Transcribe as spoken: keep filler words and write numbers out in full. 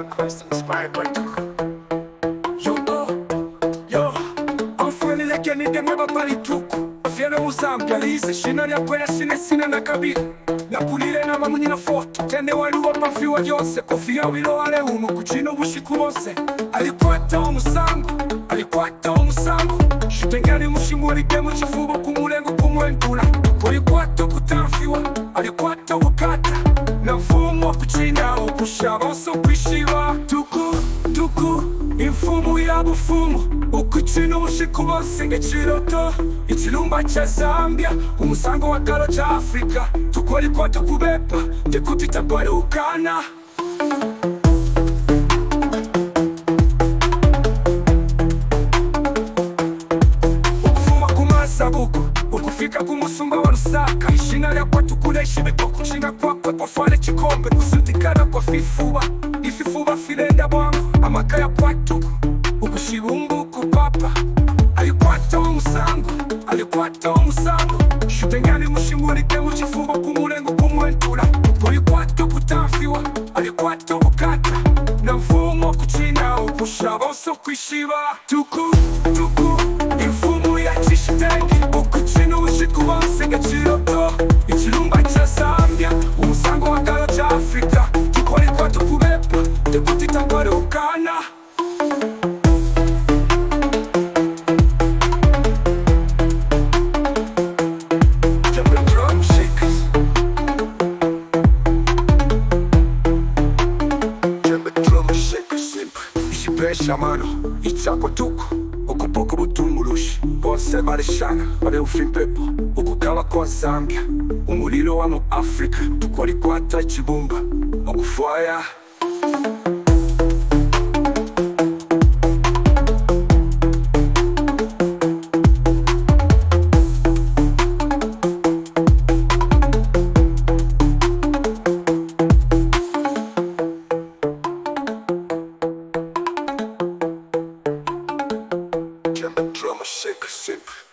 Quest inspired by Tuku. Yo, yo, enfant lekeni demeba pali Tuku. Fiera Muzambia lize shina lya kwela sine sine na kabila. Napulile na mamunyi na foto tende waliwo pafiwa yose kofia wilo wale umu kuchino bushiku bose. Alikwata omusango, alikwata omusango. Shutengani mushimu aligemu chifubo kumulengo kumwendula. Alikwata kutanfiwa, alikwata ukata. Na mfumu wa kuchina okushaboso kwishiba. Tuku, tuku, imfumu ya bufumu. Ukuchino bushiku bose ngechiroto. Ichilumba cha Zambia, umusango wa kalo cha Afrika. Tuku alikwata kubepa, tekutita pale ukana. Sabuku, ukufika kumusumba wa Lusaka. Ishina lya kwa tukule ishibeko kuchinga kwa kwa kwa fale chikombe. Kusutikana kwa fifuba, ififuba filenda bwangu. Amakaya kwa tuku, ukushibungu kupapa. Alikwata omusango, alikwata omusango. Shutengani mushimu aligemu chifuba kumulengo kumwentula. Alikwata kutanfiwa, alikwata ukata. Na mfumu wa kuchina okushaboso kwishiba. Tuku, tuku, imfumu ya chishitengi. Ukuchino bushiku bose ngechiroto. Ichilumba cha Zambia, umusango wa kalo cha Afrika. Tuku alikwata kubepa, tekutita pale ukana. Shamano, ichako tuku, okupoko butungulushi. Bose barishana, bale ufimpepo, okukala kwa Zambia. Umulilo wa mu Afrika, tuku alikwata chibumba, okufwaya. Drummer shake a sip.